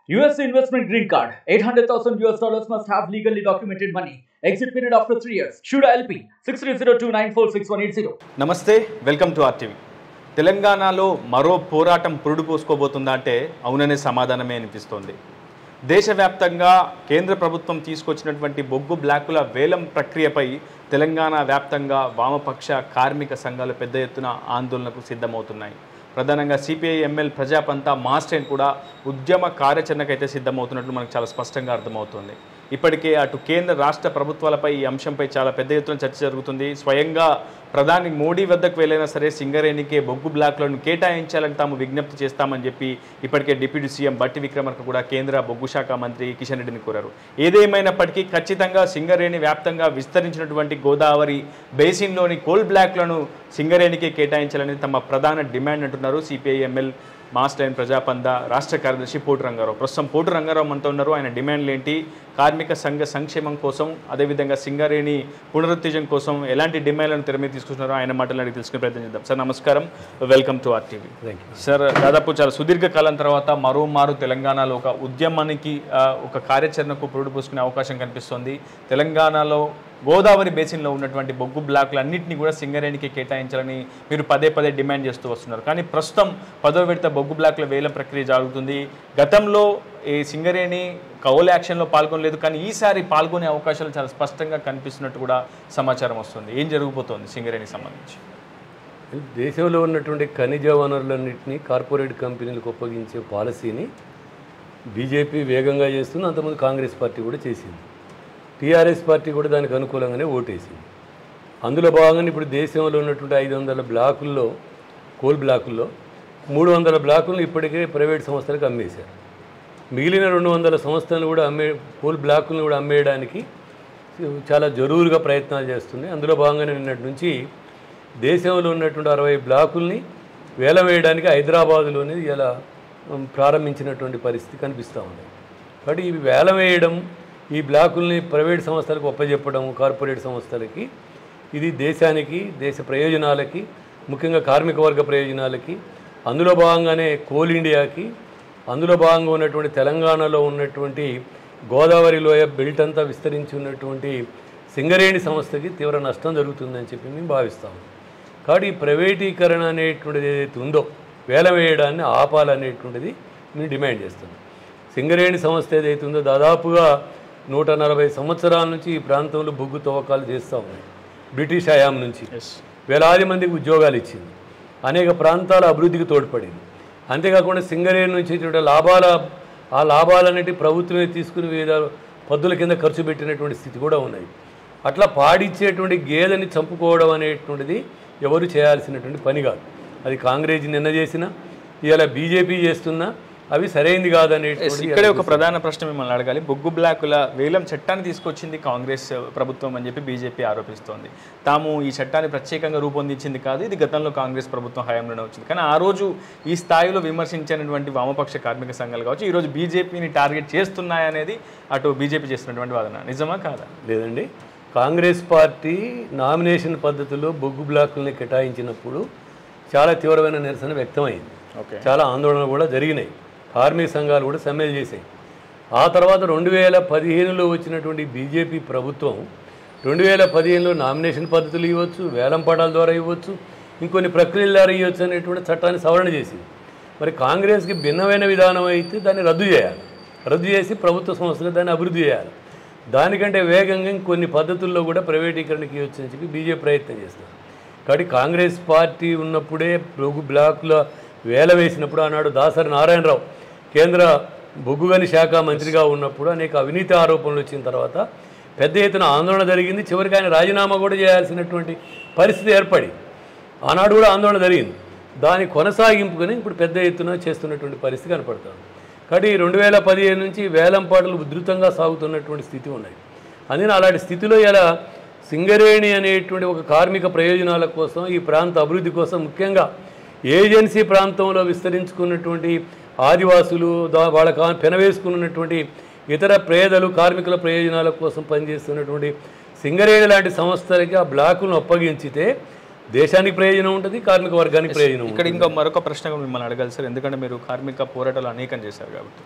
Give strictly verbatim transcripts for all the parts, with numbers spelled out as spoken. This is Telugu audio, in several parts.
U S investment green card. eight hundred thousand U S dollars must have legally documented money. Exit period after three years. Shuda L P six three zero two nine four six one eight zero. నమస్తే, వెల్కమ్ టు ఆర్టీవీ. తెలంగాణలో మరో పోరాటం పురుడు పోసుకోబోతుందా అంటే అవుననే సమాధానమే అనిపిస్తోంది. దేశవ్యాప్తంగా కేంద్ర ప్రభుత్వం తీసుకొచ్చినటువంటి బొగ్గు బ్లాకుల వేలం ప్రక్రియపై తెలంగాణ వ్యాప్తంగా వామపక్ష కార్మిక సంఘాలు పెద్ద ఎత్తున ఆందోళనకు సిద్ధమవుతున్నాయి. ప్రధానంగా సిపిఐ ఎంఎల్ ప్రజాపంతా మాస్టైన్ కూడా ఉద్యమ కార్యాచరణకైతే సిద్ధమవుతున్నట్లు మనకు చాలా స్పష్టంగా అర్థమవుతుంది. ఇప్పటికే అటు కేంద్ర రాష్ట్ర ప్రభుత్వాలపై ఈ అంశంపై చాలా పెద్ద ఎత్తున చర్చ జరుగుతుంది. స్వయంగా ప్రధాని మోడీ వద్దకు వెళ్ళైనా సరే సింగరేణికే బొగ్గు బ్లాక్లను కేటాయించాలని తాము విజ్ఞప్తి చేస్తామని చెప్పి ఇప్పటికే డిప్యూటీ సీఎం బట్టి విక్రమార్క కూడా కేంద్ర బొగ్గు శాఖ మంత్రి కిషన్ రెడ్డిని కోరారు. ఏదేమైనప్పటికీ ఖచ్చితంగా సింగరేణి వ్యాప్తంగా విస్తరించినటువంటి గోదావరి బేసిన్లోని కోల్ బ్లాక్లను సింగరేణికే కేటాయించాలని తమ ప్రధాన డిమాండ్ అంటున్నారు సిపిఐ ఎంఎల్ మాస్టైన్ ప్రజాపంద రాష్ట్ర కార్యదర్శి పోటు రంగారావు. ప్రస్తుతం పోటు రంగారావు మనతో ఉన్నారు. ఆయన డిమాండ్లు ఏంటి, కార్మిక సంఘ సంక్షేమం కోసం అదేవిధంగా సింగరేణి పునరుత్తేజం కోసం ఎలాంటి డిమాండ్లను తెర మీద తీసుకుంటున్నారో ఆయన మాటలు అడిగి తెలుసుకునే ప్రయత్నం చేద్దాం. సార్ నమస్కారం, వెల్కమ్ టు ఆర్టీవీ. సార్, దాదాపు చాలా సుదీర్ఘ కాలం తర్వాత మరోమారు తెలంగాణలో ఒక ఉద్యమానికి ఒక కార్యాచరణకు పురుడు పోసుకునే అవకాశం కనిపిస్తోంది. తెలంగాణలో గోదావరి బేసిన్లో ఉన్నటువంటి బొగ్గు బ్లాకులన్నింటినీ కూడా సింగరేణికి కేటాయించాలని మీరు పదే పదే డిమాండ్ చేస్తూ వస్తున్నారు. కానీ ప్రస్తుతం పదో విడత బొగ్గు బ్లాకుల వేలం ప్రక్రియ జరుగుతుంది. గతంలో ఈ సింగరేణి కౌలు యాక్షన్లో పాల్గొనలేదు, కానీ ఈసారి పాల్గొనే అవకాశాలు చాలా స్పష్టంగా కనిపిస్తున్నట్టు కూడా సమాచారం వస్తుంది. ఏం జరగబోతోంది సింగరేణికి సంబంధించి? దేశంలో ఉన్నటువంటి ఖనిజ వనరులన్నింటినీ కార్పొరేట్ కంపెనీలకు అప్పగించే పాలసీని బీజేపీ వేగంగా చేస్తుంది. అంతకుముందు కాంగ్రెస్ పార్టీ కూడా చేసింది. టీఆర్ఎస్ పార్టీ కూడా దానికి అనుకూలంగానే ఓటేసింది. అందులో భాగంగా ఇప్పుడు దేశంలో ఉన్నటువంటి ఐదు వందల బ్లాకుల్లో కోల్ బ్లాకుల్లో మూడు వందల బ్లాకులను ఇప్పటికే ప్రైవేట్ సంస్థలకు అమ్మేశారు. మిగిలిన రెండు వందల సంస్థలను కూడా అమ్మే కోల్ బ్లాకులను కూడా అమ్మేయడానికి చాలా జరూరుగా ప్రయత్నాలు చేస్తుంది. అందులో భాగంగానే నిన్నటి నుంచి దేశంలో ఉన్నటువంటి అరవై బ్లాకుల్ని వేలం వేయడానికి హైదరాబాదులోనే ఇలా ప్రారంభించినటువంటి పరిస్థితి కనిపిస్తూ ఉంది. కాబట్టి ఇవి వేలం వేయడం, ఈ బ్లాకుల్ని ప్రైవేట్ సంస్థలకు ఒప్పజెప్పడం, కార్పొరేట్ సంస్థలకి, ఇది దేశానికి దేశ ప్రయోజనాలకి, ముఖ్యంగా కార్మిక వర్గ ప్రయోజనాలకి, అందులో భాగంగానే కోల్ ఇండియాకి, అందులో భాగంగా ఉన్నటువంటి తెలంగాణలో ఉన్నటువంటి గోదావరి లోయ బెల్ట్ అంతా విస్తరించి ఉన్నటువంటి సింగరేణి సంస్థకి తీవ్ర నష్టం జరుగుతుందని చెప్పి మేము భావిస్తాము. కాబట్టి ఈ ప్రైవేటీకరణ అనేటువంటిది ఏదైతే ఉందో వేలం వేయడాన్ని ఆపాలనేటువంటిది మేము డిమాండ్ చేస్తున్నాం. సింగరేణి సంస్థ ఏదైతే ఉందో దాదాపుగా నూట నలభై సంవత్సరాల నుంచి ఈ ప్రాంతంలో బొగ్గు తవ్వకాలు చేస్తూ ఉన్నాయి. బ్రిటిష్ హయాం నుంచి వేలాది మందికి ఉద్యోగాలు ఇచ్చింది, అనేక ప్రాంతాల అభివృద్ధికి తోడ్పడింది. అంతేకాకుండా సింగరేణి నుంచి లాభాల ఆ లాభాలన్నిటి ప్రభుత్వమే తీసుకుని వివిధ పద్దుల కింద ఖర్చు పెట్టినటువంటి స్థితి కూడా ఉన్నాయి. అట్లా పాడిచ్చేటువంటి గేదెని చంపుకోవడం అనేటువంటిది ఎవరు చేయాల్సినటువంటి పని కాదు. అది కాంగ్రెస్ నిన్న చేసినా ఇవాళ బీజేపీ చేస్తున్నా అవి సరైనది కాదనే. ఇక్కడే ఒక ప్రధాన ప్రశ్న మిమ్మల్ని అడగాలి. బొగ్గు బ్లాకుల వేలం చట్టాన్ని తీసుకొచ్చింది కాంగ్రెస్ ప్రభుత్వం అని చెప్పి బీజేపీ ఆరోపిస్తోంది. తాము ఈ చట్టాన్ని ప్రత్యేకంగా రూపొందించింది కాదు, ఇది గతంలో కాంగ్రెస్ ప్రభుత్వం హయాంలోనే వచ్చింది. కానీ ఆ రోజు ఈ స్థాయిలో విమర్శించినటువంటి వామపక్ష కార్మిక సంఘాలు కావచ్చు ఈరోజు బీజేపీని టార్గెట్ చేస్తున్నాయనేది అటు బీజేపీ చేస్తున్నటువంటి వాదన. నిజమా కాదా? లేదండి, కాంగ్రెస్ పార్టీ నామినేషన్ పద్ధతిలో బొగ్గు బ్లాకుల్ని కేటాయించినప్పుడు చాలా తీవ్రమైన నిరసన వ్యక్తమైంది. చాలా ఆందోళనలు కూడా జరిగినాయి. కార్మిక సంఘాలు కూడా సమ్మెలు చేశాయి. ఆ తర్వాత రెండు వేల పదిహేనులో వచ్చినటువంటి బీజేపీ ప్రభుత్వం రెండు వేల పదిహేనులో నామినేషన్ పద్ధతులు ఇవ్వచ్చు, వేలం పాటాల ద్వారా ఇవ్వచ్చు, ఇంకొన్ని ప్రక్రియల ద్వారా ఇవ్వచ్చు అనేటువంటి చట్టాన్ని సవరణ చేసింది. మరి కాంగ్రెస్కి భిన్నమైన విధానం అయితే దాన్ని రద్దు చేయాలి, రద్దు చేసి ప్రభుత్వ సంస్థలు దాన్ని అభివృద్ధి చేయాలి. దానికంటే వేగంగా ఇంకొన్ని పద్ధతుల్లో కూడా ప్రైవేటీకరణకి ఇవ్వచ్చు అని చెప్పి బీజేపీ ప్రయత్నం చేస్తారు. కాబట్టి కాంగ్రెస్ పార్టీ ఉన్నప్పుడే బొగ్గు బ్లాకుల వేల వేసినప్పుడు ఆనాడు దాసరి నారాయణరావు కేంద్ర బొగ్గుగని శాఖ మంత్రిగా ఉన్నప్పుడు అనేక అవినీతి ఆరోపణలు వచ్చిన తర్వాత పెద్ద ఎత్తున ఆందోళన జరిగింది. చివరికి ఆయన రాజీనామా కూడా చేయాల్సినటువంటి పరిస్థితి ఏర్పడి ఆనాడు కూడా ఆందోళన జరిగింది. దాని కొనసాగింపుకొని ఇప్పుడు పెద్ద ఎత్తున చేస్తున్నటువంటి పరిస్థితి కనపడుతుంది. కాబట్టి రెండు వేల పదిహేను నుంచి వేలం పాటలు ఉధృతంగా సాగుతున్నటువంటి స్థితి ఉన్నాయి. అందుకని అలాంటి స్థితిలో ఇలా సింగరేణి అనేటువంటి ఒక కార్మిక ప్రయోజనాల కోసం, ఈ ప్రాంత అభివృద్ధి కోసం, ముఖ్యంగా ఏజెన్సీ ప్రాంతంలో విస్తరించుకున్నటువంటి ఆదివాసులు దా వాళ్ళ కా పెనవేసుకున్నటువంటి ఇతర పేదలు కార్మికుల ప్రయోజనాల కోసం పనిచేస్తున్నటువంటి సింగరేణి లాంటి సంస్థలకి ఆ బ్లాకులను అప్పగించితే దేశానికి ప్రయోజనం ఉంటుంది, కార్మిక వర్గానికి ప్రయోజనం. ఇక్కడ ఇంకా మరొక ప్రశ్న మిమ్మల్ని అడగాలి సార్, ఎందుకంటే మీరు కార్మిక పోరాటాలు అనేకం చేశారు కాబట్టి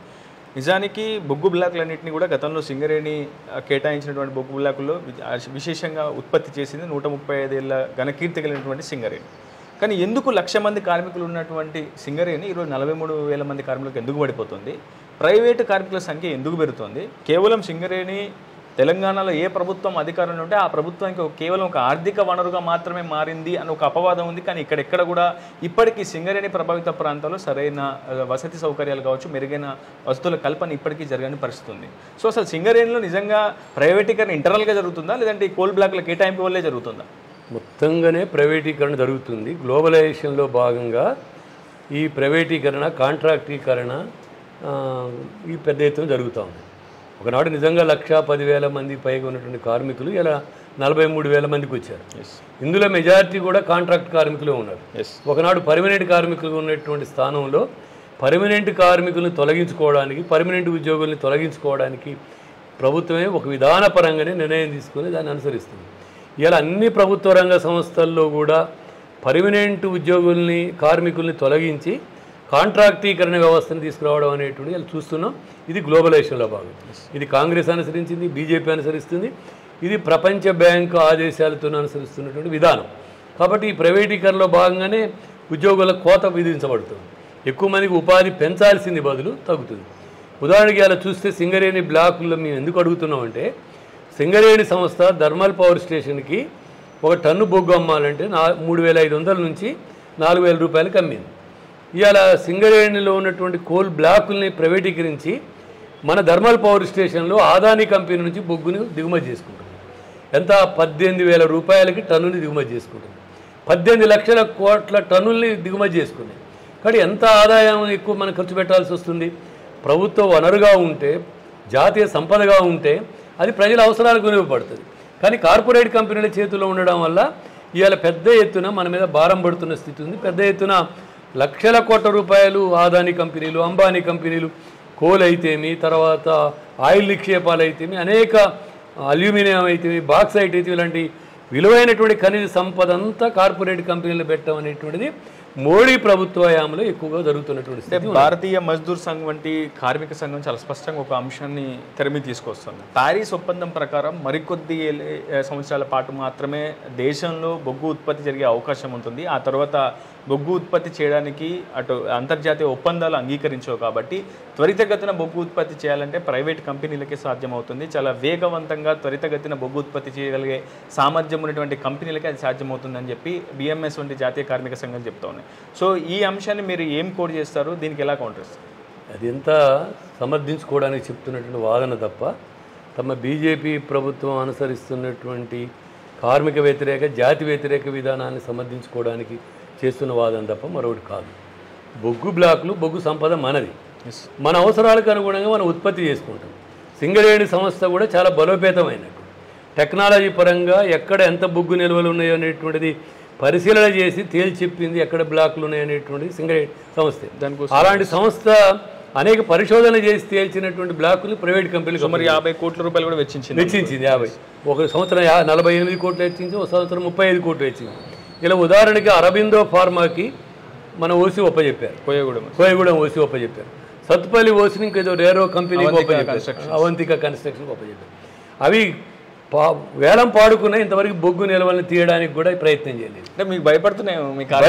నిజానికి బొగ్గు బ్లాకులన్నింటినీ కూడా గతంలో సింగరేణి కేటాయించినటువంటి బొగ్గు బ్లాకుల్లో విశేషంగా ఉత్పత్తి చేసింది నూట ముప్పై ఐదేళ్ల ఘనకీర్తి కలిగినటువంటి సింగరేణి. కానీ ఎందుకు లక్ష మంది కార్మికులు ఉన్నటువంటి సింగరేణి ఈరోజు నలభై మూడు వేల మంది కార్మికులకు ఎందుకు పడిపోతుంది? ప్రైవేటు కార్మికుల సంఖ్య ఎందుకు పెరుగుతుంది? కేవలం సింగరేణి తెలంగాణలో ఏ ప్రభుత్వం అధికారంలో ఉంటే ఆ ప్రభుత్వానికి కేవలం ఒక ఆర్థిక వనరుగా మాత్రమే మారింది అని ఒక అపవాదం ఉంది. కానీ ఇక్కడెక్కడ కూడా ఇప్పటికీ సింగరేణి ప్రభావిత ప్రాంతాల్లో సరైన వసతి సౌకర్యాలు కావచ్చు, మెరుగైన వసతుల కల్పన ఇప్పటికీ జరగని పరిస్థితి ఉంది. సో అసలు సింగరేణిలో నిజంగా ప్రైవేటీకరణ ఇంటర్నల్గా జరుగుతుందా, లేదంటే ఈ కోల్ బ్లాక్ల కేటాయింపు వల్లే జరుగుతుందా? మొత్తంగానే ప్రైవేటీకరణ జరుగుతుంది. గ్లోబలైజేషన్లో భాగంగా ఈ ప్రైవేటీకరణ, కాంట్రాక్టీకరణ ఈ పెద్ద ఎత్తున జరుగుతూ ఉంది. ఒకనాడు నిజంగా లక్ష పదివేల మంది పైగా ఉన్నటువంటి కార్మికులు ఇలా నలభై మూడు వేల మందికి వచ్చారు. ఇందులో మెజారిటీ కూడా కాంట్రాక్ట్ కార్మికులే ఉన్నారు. ఒకనాడు పర్మనెంట్ కార్మికులు ఉన్నటువంటి స్థానంలో పర్మనెంట్ కార్మికులను తొలగించుకోవడానికి, పర్మనెంట్ ఉద్యోగుల్ని తొలగించుకోవడానికి ప్రభుత్వమే ఒక విధానపరంగానే నిర్ణయం తీసుకుని దాన్ని అనుసరిస్తుంది. ఇలా అన్ని ప్రభుత్వ రంగ సంస్థల్లో కూడా పర్మనెంట్ ఉద్యోగుల్ని, కార్మికుల్ని తొలగించి కాంట్రాక్టీకరణ వ్యవస్థను తీసుకురావడం అనేటువంటి ఇలా చూస్తున్నాం. ఇది గ్లోబలైజేషన్లో భాగం. ఇది కాంగ్రెస్ అనుసరించింది, బీజేపీ అనుసరిస్తుంది. ఇది ప్రపంచ బ్యాంకు ఆదేశాలతో అనుసరిస్తున్నటువంటి విధానం. కాబట్టి ఈ ప్రైవేటీకరణలో భాగంగానే ఉద్యోగుల కోత విధించబడుతుంది. ఎక్కువ మందికి ఉపాధి పెంచాల్సింది బదులు తగ్గుతుంది. ఉదాహరణకి అలా చూస్తే సింగరేణి బ్లాకుల్లో మేము ఎందుకు అడుగుతున్నామంటే, సింగరేణి సంస్థ థర్మల్ పవర్ స్టేషన్కి ఒక టన్ను బొగ్గు అమ్మాలంటే నా మూడు వేల ఐదు వందల నుంచి నాలుగు వేల రూపాయలకి అమ్మింది. ఇవాళ సింగరేణిలో ఉన్నటువంటి కోల్ బ్లాకుల్ని ప్రైవేటీకరించి మన థర్మల్ పవర్ స్టేషన్లో ఆదాని కంపెనీ నుంచి బొగ్గుని దిగుమతి చేసుకుంటుంది. ఎంత? పద్దెనిమిది వేల రూపాయలకి టన్నుని దిగుమతి చేసుకుంటుంది. పద్దెనిమిది లక్షల కోట్ల టన్నుల్ని దిగుమతి చేసుకున్నాయి. కానీ ఎంత ఆదాయం ఎక్కువ మనం ఖర్చు పెట్టాల్సి వస్తుంది? ప్రభుత్వ వనరుగా ఉంటే, జాతీయ సంపదగా ఉంటే అది ప్రజల అవసరాలకు వినియోగపడుతుంది. కానీ కార్పొరేట్ కంపెనీల చేతిలో ఉండడం వల్ల ఇవాళ పెద్ద ఎత్తున మన మీద భారం పడుతున్న స్థితి ఉంది. పెద్ద ఎత్తున లక్షల కోట్ల రూపాయలు ఆదాని కంపెనీలు, అంబానీ కంపెనీలు, కోల్ అయితేమి, తర్వాత ఆయిల్ నిక్షేపాలు అయితేమి, అనేక అల్యూమినియం అయితేమి, బాక్సైట్ అయితే ఇలాంటి విలువైనటువంటి ఖనిజ సంపద అంతా కార్పొరేట్ కంపెనీలు పెట్టడం అనేటువంటిది మోడీ ప్రభుత్వ హయాంలో ఎక్కువగా జరుగుతున్నటువంటి స్థితి. భారతీయ మజ్దూర్ సంఘ్ వంటి కార్మిక సంఘం చాలా స్పష్టంగా ఒక అంశాన్ని తెరమి తీసుకొస్తుంది. ప్యారిస్ ఒప్పందం ప్రకారం మరికొద్ది సంవత్సరాల పాటు మాత్రమే దేశంలో బొగ్గు ఉత్పత్తి జరిగే అవకాశం ఉంటుంది. ఆ తర్వాత బొగ్గు ఉత్పత్తి చేయడానికి అటు అంతర్జాతీయ ఒప్పందాలు అంగీకరించవు. కాబట్టి త్వరితగతిన బొగ్గు ఉత్పత్తి చేయాలంటే ప్రైవేట్ కంపెనీలకే సాధ్యమవుతుంది. చాలా వేగవంతంగా త్వరితగతిన బొగ్గు ఉత్పత్తి చేయగలిగే సామర్థ్యం ఉన్నటువంటి కంపెనీలకే అది సాధ్యమవుతుందని చెప్పి బిఎంఎస్ వంటి జాతీయ కార్మిక సంఘాలు చెప్తా ఉన్నాయి. సో ఈ అంశాన్ని మీరు ఏం కోడ్ చేస్తారు, దీనికి ఎలా కౌంటర్ ఇస్తారు? అది ఎంత సమర్థించుకోవడానికి చెప్తున్నటువంటి వాదన తప్ప తమ బీజేపీ ప్రభుత్వం అనుసరిస్తున్నటువంటి కార్మిక వ్యతిరేక, జాతి వ్యతిరేక విధానాన్ని సమర్థించుకోవడానికి చేస్తున్న వాదన తప్ప మరొకటి కాదు. బొగ్గు బ్లాకులు, బొగ్గు సంపద మనది. మన అవసరాలకు అనుగుణంగా మనం ఉత్పత్తి చేసుకుంటాం. సింగరేణి సంస్థ కూడా చాలా బలోపేతమైనట్టు టెక్నాలజీ పరంగా ఎక్కడ ఎంత బొగ్గు నిల్వలు ఉన్నాయో అనేటువంటిది పరిశీలన చేసి తేల్చెప్పింది, ఎక్కడ బ్లాకులు ఉన్నాయనేటువంటిది సింగరేణి సంస్థ. దానికోసం అలాంటి సంస్థ అనేక పరిశోధన చేసి తేల్చినటువంటి బ్లాకులు ప్రైవేట్ కంపెనీలు సుమారు యాభై కోట్ల రూపాయలు కూడా వెచ్చించింది వెచ్చించింది యాభై ఒక సంవత్సరం నలభై ఎనిమిది కోట్లు వెచ్చించి, ఒక సంవత్సరం ముప్పై ఐదు కోట్లు వెచ్చింది. ఇలా ఉదాహరణకి అరబిందో ఫార్మాకి మన ఓసి ఒప్పచెప్పారు, కోయగూడెం కోయగూడెం ఓసి ఒప్పచెప్పారు. సత్తుపల్లి ఓసిని ఇంకేదో రేరో కంపెనీకి ఒప్పచెప్పారు, అవంతిక కన్స్ట్రక్షన్కి ఒప్పచెప్పారు. అవి పా వేలం పాడుకున్న ఇంతవరకు బొగ్గు నిల్వలను తీయడానికి కూడా ప్రయత్నం చేయలేదు. అంటే మీకు భయపడుతున్నాయి?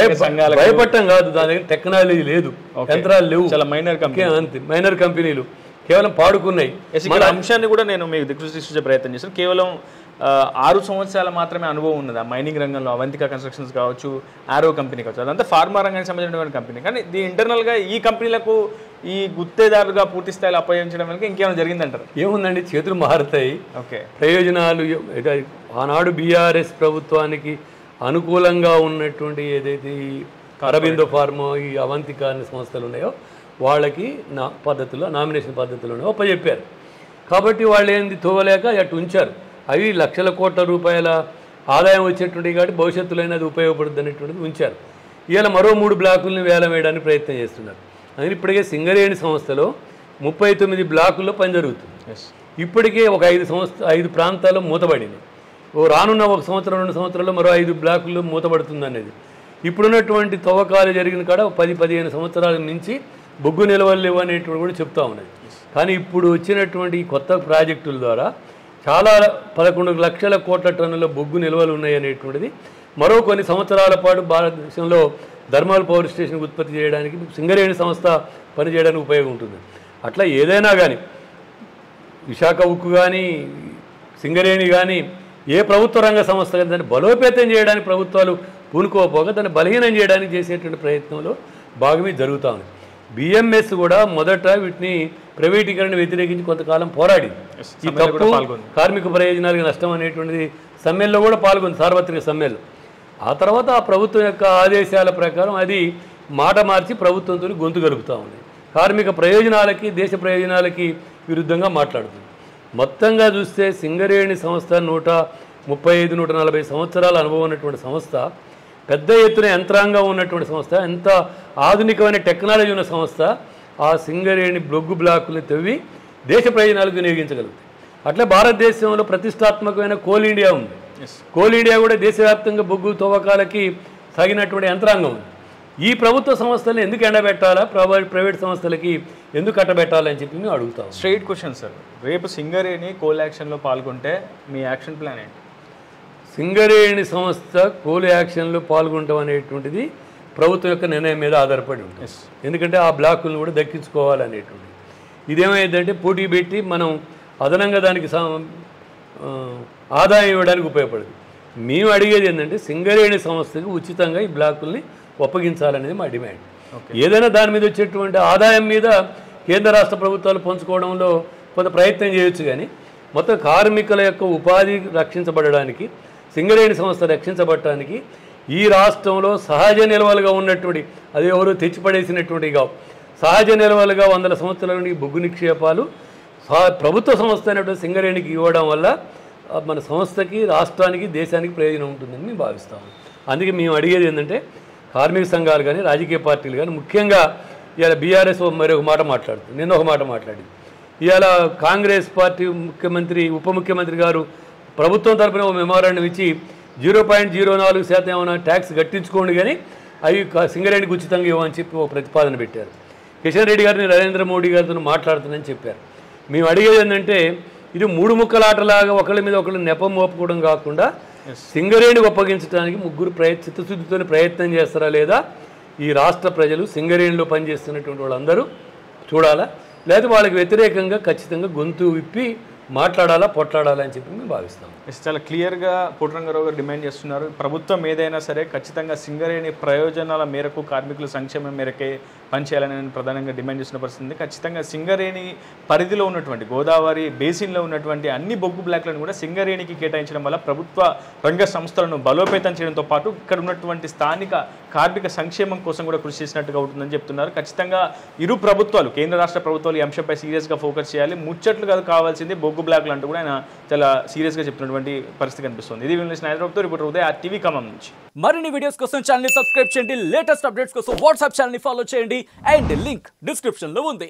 భయపడటం కాదు, దాని దగ్గర టెక్నాలజీ లేదు, యంత్రాలు లేవు, చాలా మైనర్ కంపెనీ, అంతే మైనర్ కంపెనీలు కేవలం పాడుకున్నాయి. అంశాన్ని కూడా నేను మీకు దిక్సూచే ప్రయత్నం చేశాను. కేవలం ఆరు సంవత్సరాలు మాత్రమే అనుభవం ఉన్నది ఆ మైనింగ్ రంగంలో. అవంతిక కన్స్ట్రక్షన్స్ కావచ్చు, ఆరో కంపెనీ కావచ్చు, అదంతా ఫార్మా రంగానికి సంబంధించినటువంటి కంపెనీ. కానీ దీ ఇంటర్నల్గా ఈ కంపెనీలకు ఈ గుత్తేదారుగా పూర్తి స్థాయిలో అప్పగించడం వల్ల ఇంకేమైనా జరిగిందంటారు? ఏముందండి, చేతులు మారుతాయి. ఓకే, ప్రయోజనాలు ఆనాడు బీఆర్ఎస్ ప్రభుత్వానికి అనుకూలంగా ఉన్నటువంటి ఏదైతే ఈ అరబిందో ఫార్మా, ఈ అవంతిక అనే సంస్థలు ఉన్నాయో వాళ్ళకి నా పద్ధతిలో నామినేషన్ పద్ధతిలోనే ఒప్పచెప్పారు. కాబట్టి వాళ్ళు ఏంది తోవలేక అటు ఉంచారు. అవి లక్షల కోట్ల రూపాయల ఆదాయం వచ్చేటువంటివి కాబట్టి భవిష్యత్తులో అది ఉపయోగపడుతుంది అనేటువంటిది ఉంచారు. ఇవాళ మరో మూడు బ్లాకులను వేలం వేయడానికి ప్రయత్నం చేస్తున్నారు. అందుకని ఇప్పటికే సింగరేణి సంస్థలో ముప్పై తొమ్మిది బ్లాకుల్లో పని జరుగుతుంది. ఇప్పటికే ఒక ఐదు సంస్థ ఐదు ప్రాంతాల్లో మూతబడింది. ఓ రానున్న ఒక సంవత్సరం రెండు సంవత్సరాల్లో మరో ఐదు బ్లాకుల్లో మూతబడుతుంది అనేది. ఇప్పుడున్నటువంటి తవ్వకాలు జరిగిన కాడ పది పదిహేను సంవత్సరాల నుంచి బొగ్గు నిల్వలు లేవు అనేటువంటి కూడా చెప్తా ఉన్నది. కానీ ఇప్పుడు వచ్చినటువంటి ఈ కొత్త ప్రాజెక్టుల ద్వారా చాలా పదకొండు లక్షల కోట్ల టన్నుల బొగ్గు నిల్వలు ఉన్నాయి అనేటువంటిది మరో కొన్ని సంవత్సరాల పాటు భారతదేశంలో థర్మల్ పవర్ స్టేషన్ ఉత్పత్తి చేయడానికి సింగరేణి సంస్థ పనిచేయడానికి ఉపయోగం ఉంటుంది. అట్లా ఏదైనా కానీ విశాఖ ఉక్కు కానీ సింగరేణి కానీ ఏ ప్రభుత్వ రంగ సంస్థ కానీ దాన్ని బలోపేతం చేయడానికి ప్రభుత్వాలు పూనుకోపోగా దాన్ని బలహీనం చేయడానికి చేసేటువంటి ప్రయత్నంలో భాగమే జరుగుతూ ఉంది. బిఎంఎస్ కూడా మొదట వీటిని ప్రైవేటీకరణ వ్యతిరేకించి కొంతకాలం పోరాడింది. ఈ తప్పు కార్మిక ప్రయోజనాలకు నష్టం అనేటువంటిది సమ్మెల్లో కూడా పాల్గొంది, సార్వత్రిక సమ్మెల్లో. ఆ తర్వాత ఆ ప్రభుత్వం యొక్క ఆదేశాల ప్రకారం అది మాట మార్చి ప్రభుత్వంతో గొంతు గలుపుతూ ఉంది. కార్మిక ప్రయోజనాలకి దేశ ప్రయోజనాలకి విరుద్ధంగా మాట్లాడుతుంది. మొత్తంగా చూస్తే సింగరేణి సంస్థ నూట ముప్పై ఐదు నూట నలభై సంవత్సరాల అనుభవం ఉన్నటువంటి సంస్థ, పెద్ద ఎత్తున యంత్రాంగం ఉన్నటువంటి సంస్థ, ఎంత ఆధునికమైన టెక్నాలజీ ఉన్న సంస్థ ఆ సింగరేణి బొగ్గు బ్లాకులు తవ్వి దేశ ప్రయోజనాలకు వినియోగించగలుగుతాయి. అట్లే భారతదేశంలో ప్రతిష్టాత్మకమైన కోల్ ఇండియా ఉంది. కోల్ ఇండియా కూడా దేశవ్యాప్తంగా బొగ్గు తవ్వకాలకి తగినటువంటి యంత్రాంగం ఉంది. ఈ ప్రభుత్వ సంస్థలను ఎందుకు ఎండబెట్టాలా, ప్రైవేట్ సంస్థలకి ఎందుకు కట్టబెట్టాలని చెప్పి మేము అడుగుతాం. స్ట్రైట్ క్వశ్చన్ సార్, రేపు సింగరేణి కోల్ యాక్షన్లో పాల్గొంటే మీ యాక్షన్ ప్లాన్ ఏంటి? సింగరేణి సంస్థ కోల్ యాక్షన్లో పాల్గొనడం అనేటువంటిది ప్రభుత్వం యొక్క నిర్ణయం మీద ఆధారపడి ఉంటుంది. ఎందుకంటే ఆ బ్లాకులను కూడా దక్కించుకోవాలనేటువంటిది. ఇదేమైందంటే పోటీ పెట్టి మనం అదనంగా దానికి ఆదాయం ఇవ్వడానికి ఉపయోగపడదు. మేము అడిగేది ఏంటంటే సింగరేణి సంస్థకి ఉచితంగా ఈ బ్లాకుల్ని ఒప్పగించాలనేది మా డిమాండ్. ఏదైనా దాని మీద వచ్చేటువంటి ఆదాయం మీద కేంద్ర రాష్ట్ర ప్రభుత్వాలు పంచుకోవడంలో కొంత ప్రయత్నం చేయొచ్చు, కానీ మొత్తం కార్మికుల యొక్క ఉపాధి రక్షించబడడానికి, సింగరేణి సంస్థ రక్షించబడటానికి ఈ రాష్ట్రంలో సహజ నిల్వలుగా ఉన్నటువంటి, అది ఎవరో తెచ్చిపడేసినటువంటి కావు, సహజ నిల్వలుగా వందల సంవత్సరాల నుండి బొగ్గు నిక్షేపాలు ప్రభుత్వ సంస్థ అయినటువంటి సింగరేణికి ఇవ్వడం వల్ల మన సంస్థకి, రాష్ట్రానికి, దేశానికి ప్రయోజనం ఉంటుందని మేము భావిస్తాము. అందుకే మేము అడిగేది ఏంటంటే కార్మిక సంఘాలు కానీ రాజకీయ పార్టీలు కానీ, ముఖ్యంగా ఇవాళ బీఆర్ఎస్ మరి ఒక మాట మాట్లాడుతుంది, నిన్న ఒక మాట మాట్లాడింది. ఇవాళ కాంగ్రెస్ పార్టీ ముఖ్యమంత్రి ఉప ముఖ్యమంత్రి గారు ప్రభుత్వం తరఫున ఒక మెమోరాండం ఇచ్చి జీరో పాయింట్ జీరో నాలుగు శాతం ఏమైనా ట్యాక్స్ కట్టించుకోండి కానీ అవి సింగరేణికి ఉచితంగా ఇవ్వని చెప్పి ఒక ప్రతిపాదన పెట్టారు. కిషన్ రెడ్డి గారిని నరేంద్ర మోడీ గారితో మాట్లాడుతుందని చెప్పారు. మేము అడిగేది ఏంటంటే ఇది మూడు ముక్కలాటలాగా ఒకళ్ళ మీద ఒకళ్ళు నెపం మోపుకోవడం కాకుండా సింగరేణికి ఒప్పగించడానికి ముగ్గురు ప్రయ చిత్తశుద్ధితో ప్రయత్నం చేస్తారా లేదా ఈ రాష్ట్ర ప్రజలు, సింగరేణిలో పనిచేస్తున్నటువంటి వాళ్ళందరూ చూడాలా, లేదా వాళ్ళకి వ్యతిరేకంగా ఖచ్చితంగా గొంతు విప్పి మాట్లాడాలా, పొట్లాడాలా అని చెప్పి మేము భావిస్తాం. చాలా క్లియర్గా పుట్టరంగారావు గారు డిమాండ్ చేస్తున్నారు. ప్రభుత్వం ఏదైనా సరే ఖచ్చితంగా సింగరేణి ప్రయోజనాల మేరకు, కార్మికుల సంక్షేమం మేరకే పనిచేయాలని ప్రధానంగా డిమాండ్ చేస్తున్న పరిస్థితి. ఖచ్చితంగా సింగరేణి పరిధిలో ఉన్నటువంటి గోదావరి బేసిన్లో ఉన్నటువంటి అన్ని బొగ్గు బ్లాక్లను కూడా సింగరేణికి కేటాయించడం వల్ల ప్రభుత్వ రంగ సంస్థలను బలోపేతం చేయడంతో పాటు ఇక్కడ ఉన్నటువంటి స్థానిక కార్మిక సంక్షేమం కోసం కూడా కృషి చేసినట్టుగా ఉంటుందని చెప్తున్నారు. ఖచ్చితంగా ఇరు ప్రభుత్వాలు, కేంద్ర రాష్ట్ర ప్రభుత్వాలు ఈ అంశంపై సీరియస్గా ఫోకస్ చేయాలి. ముచ్చట్లు కాదు కావాల్సింది బొగ్గు బ్లాక్లు అంటూ కూడా ఆయన చాలా సీరియస్గా చెప్తున్నటువంటి పరిస్థితి కనిపిస్తుంది. ఇది హైదరాబాద్తో రిపోర్టర్ ఉదయ్, ఆర్టీవీ ఖమ్మం నుంచి. మరిన్ని వీడియోస్ కోసం ఛానల్ ని సబ్స్క్రైబ్ చేయండి, లేటెస్ట్ అప్డేట్స్ కోసం వాట్సాప్ ఛానల్ ని ఫాలో చేయండి, అండ్ లింక్ డిస్క్రిప్షన్ లో ఉంది.